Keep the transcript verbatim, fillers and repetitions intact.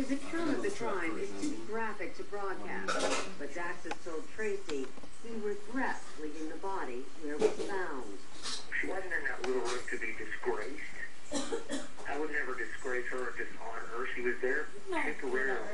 His account of the crime is too graphic to broadcast, but Dax has told Tracy he regrets leaving the body where it was found. She wasn't in that little room to be disgraced. I would never disgrace her or dishonor her. She was there temporarily.